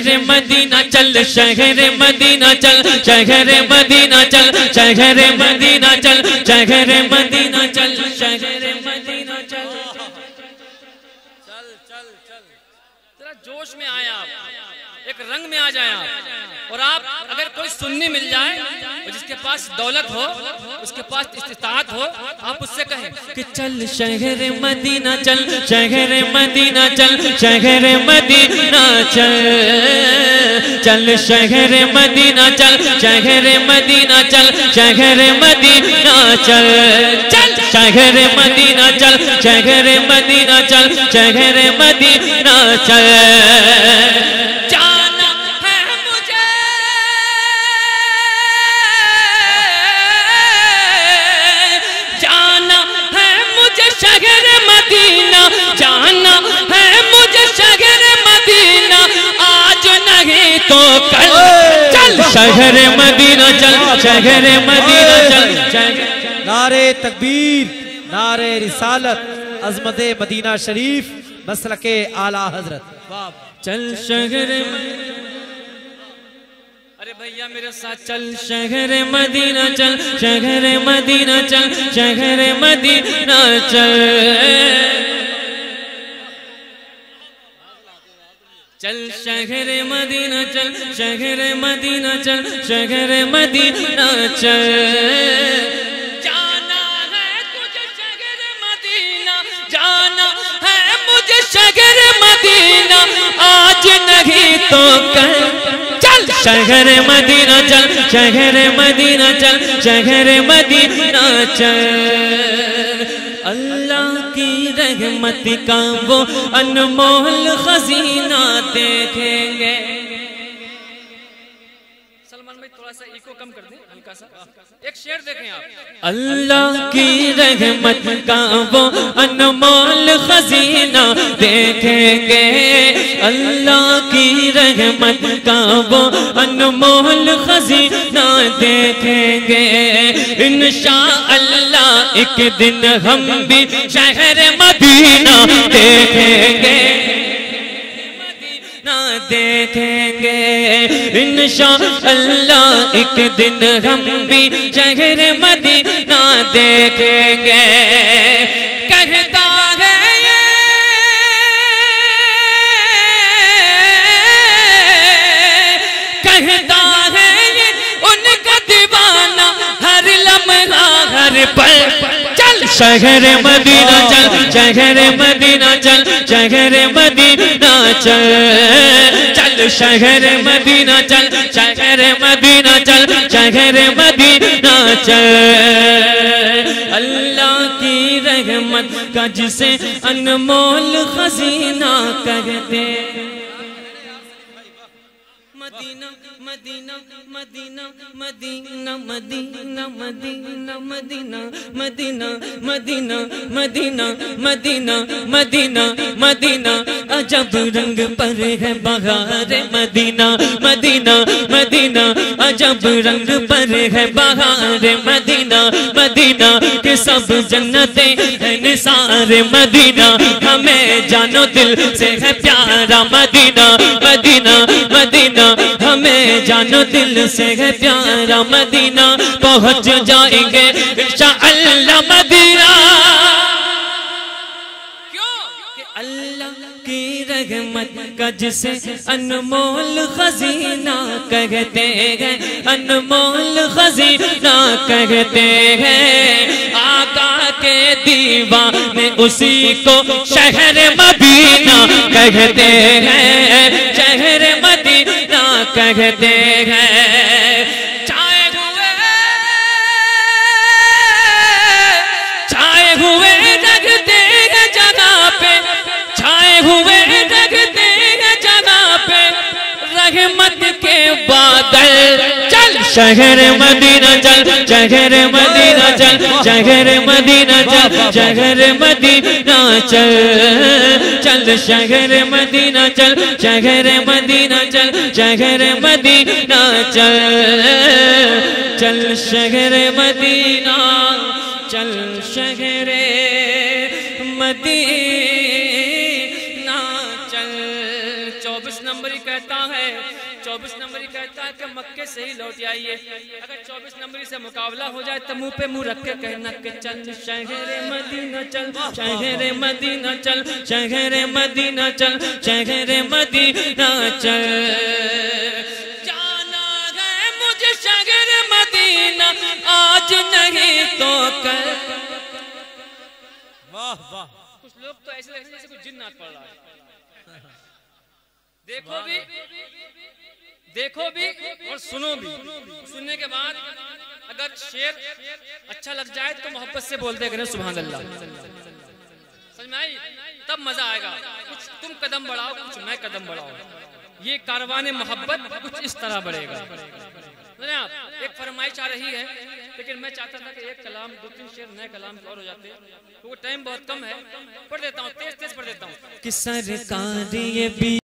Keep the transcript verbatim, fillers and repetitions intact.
Medina चल शहर Medina चल शहर मदीना चल शहर मदीना चल शहर मदीना चल शहर मदीना चल चल चल चल तेरा जोश में आया आप, एक रंग में आ जाए आप। और आप अगर कोई सुन्नी मिल जाए और जिसके पास दौलत हो, उसके पास इस्तिताअत हो, आप उससे कहें कि चल शहर मदीना चल शहर मदीना चल शहर मदीना चल चल शहर मदीना चल शहर मदीना चल शहर मदीना चल चल शहर मदीना चल शहर मदीना चल शहर मदीना चल जाना है मुझे जाना है मुझे शहर मदीना जाना है मुझे शहर मदीना आज नहीं तो कल चल शहर मदीना चल शहर मदीना चल। नारे तकबीर नारे रिसालत अज़मत मदीना शरीफ मसलके आला हजरत। चल शहर अरे भैया मेरे साथ चल शहर मदीना चल शहर मदीना चल शहर मदीना चल चल शहर मदीना चल शहर मदीना चल शहर मदीना चल जाना है तुझे शहर मदीना जाना है मुझे शहर मदीना आज नहीं तो कल चल शहर मदीना चल शहर मदीना चल शहर मदीना चल। अल्लाह की रहमत का वो अनमोल खजीना देखेंगे। सलमान भाई थोड़ा सा इको कम कर दें हल्का सा, एक शेर देखें आप। अल्लाह की रहमत का वो अनमोल खजीना देखेंगे अल्लाह की रहमत का वो अनमोल खजीना देखेंगे इंशाअल्लाह एक दिन हम भी शहर मदीना देखेंगे देखेंगे इंशाअल्लाह एक दिन हम भी शहर मदीना देखेंगे। कहता है ये कहता है ये उनका दीवाना हर लम्हा हर पल चल शहर मदीना चल शहर मदीना चल शहर मदीना चल चल शहर मदीना चल शहर मदीना चल शहर मदीना चल। अल्लाह की रहमत का जिसे अनमोल खजीना कहते Medina Medina Medina Medina Medina Medina Medina Medina Medina Medina Medina Medina Medina अजब रंग पर है बहार मदीना मदीना मदीना अजब रंग पर है बहार मदीना मदीना के सब जन्नते है निसार मदीना हमें जानो दिल से है प्यारा मदीना मदीना मदीना हमें जानो दिल से है प्यारा मदीना पहुंच जाएंगे इंशाअल्लाह मदीना। क्यों कि अल्लाह की रहमत का जिसे अनमोल खजीना कहते हैं अनमोल खजीना कहते हैं आका के दीवाने उसी को शहर मदीना कहते हैं शहर मदीना कहते हैं। छाए हुए छाए हुए रखते हैं जगह पे छाए हुए रखते हैं जगह पे रहमत के बादल चल शहर मदीना चल शहर मदीना चल शहर मदीना चल शहर मदीना चल चल शहर मदीना चल शहर मदीना चल शहर मदीना चल चल शहर मदीना चल शहर मदीना चल। चौबीस नंबर ही कहता है है। चौबीस नंबरी कहता है कि मक्के से ही लौट आइए। अगर चौबीस नंबरी से मुकाबला हो जाए तो मुंह पे मुंह रख के कहना कि चल शहरे मदीना चल, शहरे मदीना चल, शहरे मदीना चल, शहरे मदीना चल। जाना है मुझे शहरे मदीना आज नहीं तो कल। वाह वाह। कुछ लोग तो ऐसे लगते हैं जैसे कोई जिन्नात पड़ रहा है। देखो भी देखो भी और सुनो भी। सुनने के बाद अगर शेर अच्छा लग जाए तो मोहब्बत से बोलते करें सुभान अल्लाह। समझ में आई? तब मजा आएगा। कुछ तुम कदम बढ़ाओ, कुछ मैं कदम बढ़ाओ, ये कारवाने मोहब्बत कुछ इस तरह बढ़ेगा। आप एक फरमाइश आ रही है, लेकिन मैं चाहता था कि एक कलाम दो तीन शेर नए कलाम और हो जाते, तो वो टाइम बहुत कम है। पढ़ देता हूँ, तेज तेज पढ़ देता हूँ कि सरकार ये भी